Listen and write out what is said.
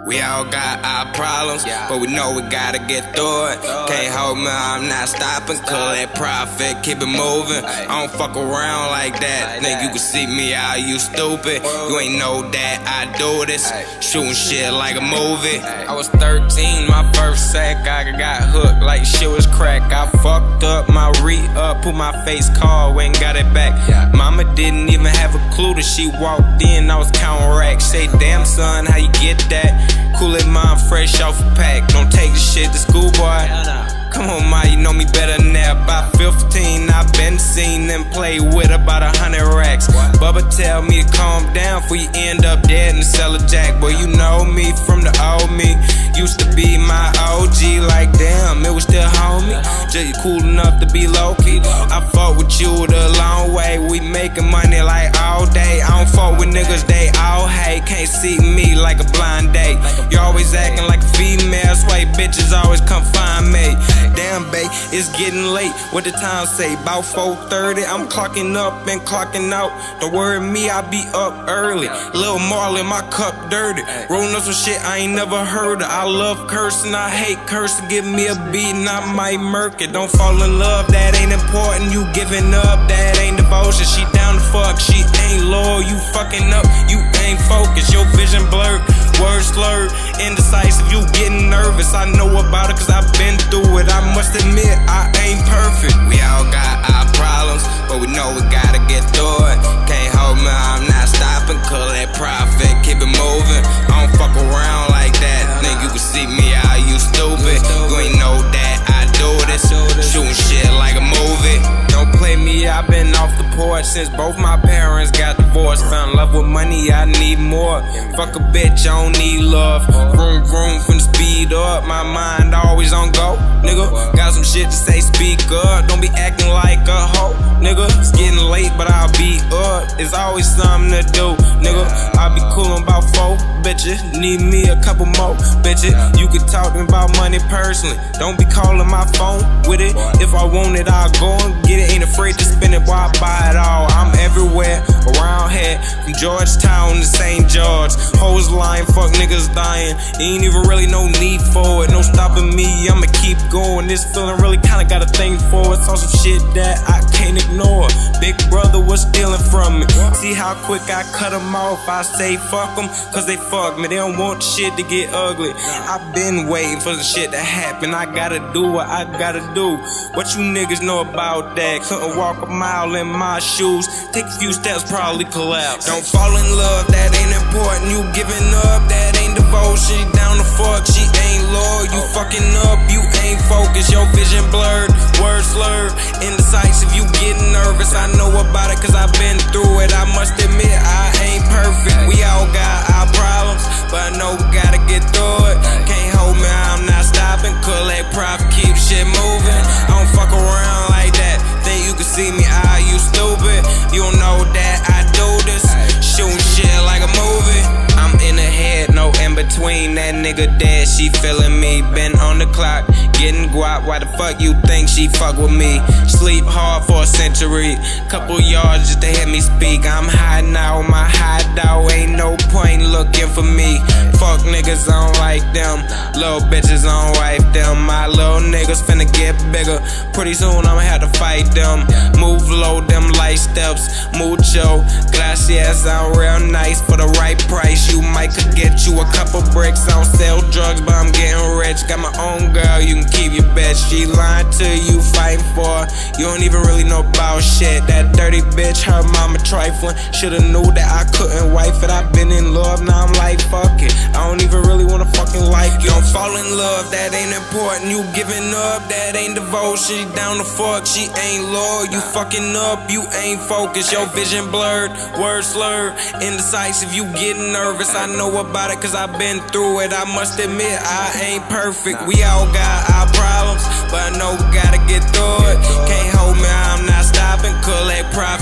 We all got our problems, but we know we gotta get through it. Can't hold me, I'm not stopping, cause that profit, keep it moving. I don't fuck around like that. Think you can see me out, you stupid. You ain't know that I do this, shooting shit like a movie. I was 13, my first sack, I got hooked like shit was crack. I fucked up my re-up, put my face card, went and got it back. Mama didn't even have a clue that she walked in, I was counting racks. Say, damn son, how you get that? Cool it, mom, fresh off a pack. Don't take the shit to school, boy. Come on, ma, you know me better than that. About 15, I've been seen them play with about 100 racks. Bubba tell me to calm down before you end up dead in the cellar jack. Boy, you know me from the old me. Used to be my OG, like damn, it was still homie. Just cool enough to be low-key. I fought with you the long way. We making money like all day. I don't fuck with niggas, they all hate. Can't see me like a blind date. You always acting like a female, sway bitches always come find me. Damn, babe, it's getting late. What the time say? About 4:30. I'm clocking up and clocking out. Don't worry me, I be up early. Lil Marley, my cup dirty. Rolling up some shit I ain't never heard of. I love cursing, I hate cursing. Give me a beat and I might murk it. Don't fall in love, that ain't important. You giving up, that ain't devotion. She down to fuck, she ain't loyal. You fucking up, you ain't focused. Your vision blurred, words slurred, indecisive. You getting nervous. I know about it cause I've been through it. I must admit, I ain't perfect. We all got our problems, but we know we gotta get through it. Can't hold me, I'm not stopping, cause that profit, keep it moving. I don't fuck around like that. Think you can see me out, you stupid. You ain't know that I do this, shooting shit like a movie. Don't play me, I've been off the porch since both my parents got divorced. Found love with money, I need more. Fuck a bitch, I don't need love. Vroom vroom from the speed up, my mind always on go. Nigga, got some shit to say, speak up. Don't be acting like a hoe, nigga. It's getting late, but I'll be up. It's always something to do, nigga. I'll be coolin' about 4 bitches. Need me a couple more bitches. You can talk to me about money personally. Don't be calling my phone with it. If I want it, I'll go and get it. Ain't afraid to spend it, boy, I buy it all. I'm everywhere around here, from Georgetown to St. George. Hoes lying, fuck niggas dying. Ain't even really no need for it. No stopping me, I'ma keep going. This feeling really kinda got a thing for it. Saw some shit that I can't ignore. Big brother was stealing from me. See how quick I cut them off. I say fuck them, cause they fuck me. They don't want shit to get ugly. I've been waiting for the shit to happen. I gotta do what I gotta do. What you niggas know about that? Couldn't walk a mile in my shoes. Take a few steps, probably collapse. Don't fall in love, that ain't important. You giving up, that ain't devotion. She down to fuck, she ain't loyal. You fucking up, you ain't focused. Your vision blurred, words slurred, indecisive. You getting nervous, I know about it cause I've been through it. I must admit, I ain't perfect. We all got our problems, but I know we gotta get through it. Can't hold me, I'm not stopping, cause that profit keep shit moving. I don't fuck around like that. Think you can see me out, you stupid. You don't know that I do this, shooting shit like a movie. I'm in the head, no in between. That nigga dead, she feeling me. Been on the clock, getting guap. Why the fuck you think she fuck with me? Sleep hard for a century, couple yards just to hear me speak. I'm high now, my hideout. Ain't no point looking for me. Fuck niggas, I don't like them. Little bitches, I don't wipe them. My little niggas finna get bigger. Pretty soon I'ma have to fight them. Move low, them light steps. Mucho gracias, I'm real nice for the right price. You might could get you a couple bricks. I don't sell drugs, but I'm getting rich. Got my own girl, you can keep your bitch. She lying to you, fighting for. You don't even really know about shit. That dirty bitch, her mama trifling. Shoulda knew that I couldn't wife it. I've been in love, now I'm like, fuck it. I don't even really wanna fucking like you. Don't fall in love, that ain't important. You giving up, that ain't devotion. She down to fuck, she ain't loyal. You fucking up, you ain't focused. Your vision blurred, words slurred, indecisive. You getting nervous, I know about it cause I've been through it. I must admit, I ain't perfect. We all got our problems, but I know we gotta get through it. Can't hold me, I'm not stopping, cause that